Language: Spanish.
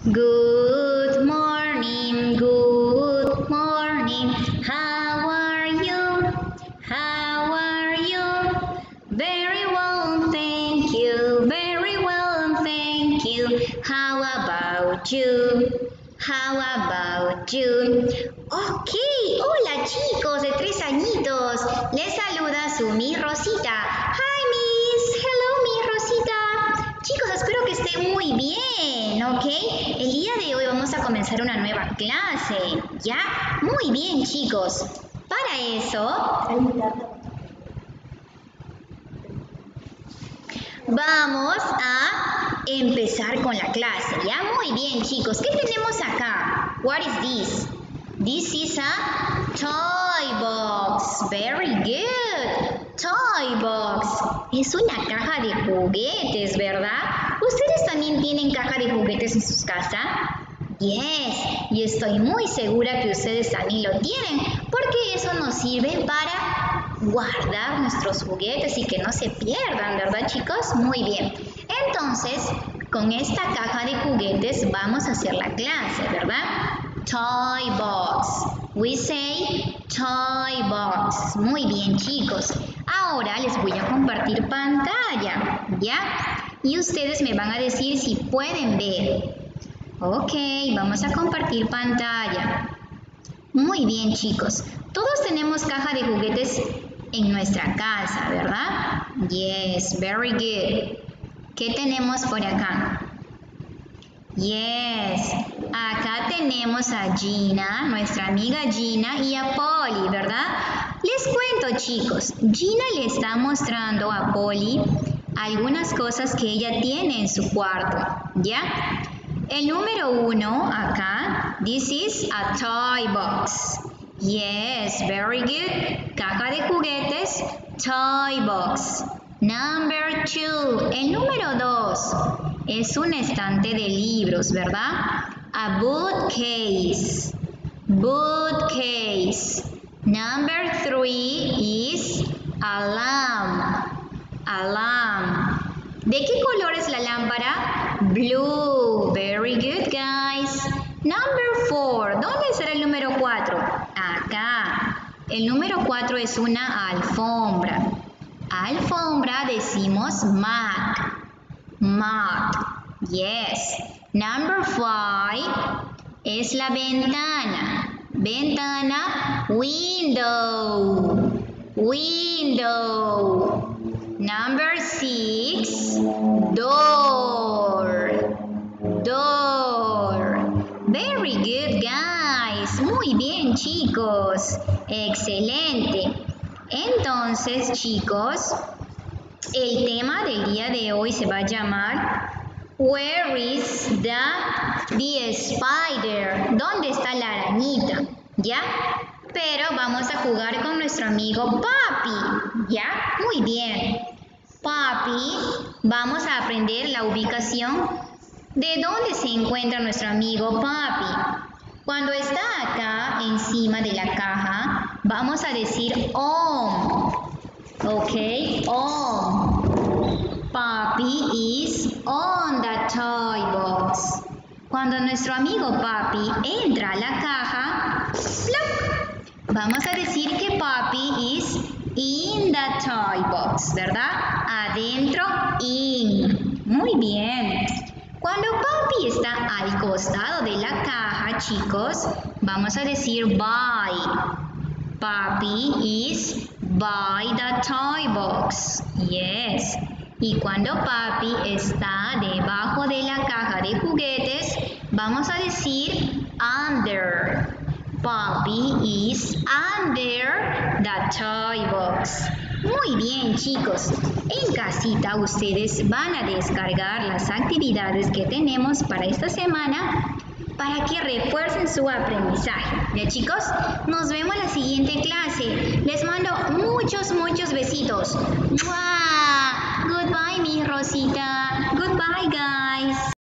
Good morning, good morning. How are you? How are you? Very well, thank you. Very well, thank you. How about you? How about you? Ok, hola chicos de 3 añitos. Les saluda su Miss Rosita. Hi Miss, hello Miss Rosita. Chicos, espero que estén muy bien, ¿ok? El día de hoy vamos a comenzar una nueva clase, ¿ya? Muy bien chicos. Para eso vamos a empezar con la clase, ¿ya? Muy bien chicos. ¿Qué tenemos acá? What is this? This is a toy box. Very good. Toy box. Es una caja de juguetes, ¿verdad? ¿Ustedes también tienen caja de juguetes en sus casas? Yes. Y estoy muy segura que ustedes también lo tienen, porque eso nos sirve para guardar nuestros juguetes y que no se pierdan, ¿verdad chicos? Muy bien. Entonces, con esta caja de juguetes vamos a hacer la clase, ¿verdad? Toy box. We say toy box. Muy bien chicos. Ahora les voy a compartir pantalla, ¿ya? Y ustedes me van a decir si pueden ver. Ok, vamos a compartir pantalla. Muy bien chicos. Todos tenemos caja de juguetes en nuestra casa, ¿verdad? Yes, very good. ¿Qué tenemos por acá? Yes, acá tenemos a Gina, nuestra amiga Gina, y a Polly, ¿verdad? Les cuento chicos, Gina le está mostrando a Polly algunas cosas que ella tiene en su cuarto, ¿ya? El número 1 acá, this is a toy box. Yes, very good. Caja de juguetes, toy box. Number 2, el número 2 es un estante de libros, ¿verdad? A bookcase. Bookcase. Number 3 is a lamp. A lamp. ¿De qué color es la lámpara? Blue. Very good, guys. Number 4. ¿Dónde será el número 4? Acá. El número 4 es una alfombra. Alfombra decimos mat. Mat. Yes. Number 5 es la ventana. Ventana. Window. Window. Number 6, door. Door. Very good, guys. Muy bien, chicos. Excelente. Entonces, chicos, el tema del día de hoy se va a llamar Where is the spider? ¿Dónde está la arañita? ¿Ya? Pero vamos a jugar con nuestro amigo Papi, ¿ya? Muy bien. Papi, vamos a aprender la ubicación de dónde se encuentra nuestro amigo Papi. Cuando está acá encima de la caja, vamos a decir on. ¿Ok? On. Papi is on the toy box. Cuando nuestro amigo Papi entra a la caja, ¡plop! Vamos a decir que Papi is in the toy box, ¿verdad? Adentro, in. Muy bien. Cuando Papi está al costado de la caja, chicos, vamos a decir by. Papi is by the toy box. Yes. Y cuando Papi está debajo de la caja de juguetes, vamos a decir under. Papi is under the toy box. Muy bien chicos, en casita ustedes van a descargar las actividades que tenemos para esta semana para que refuercen su aprendizaje. ¿Ya chicos? Nos vemos en la siguiente clase. Les mando muchos besitos. ¡Mua! Goodbye mi Rosita. Goodbye guys.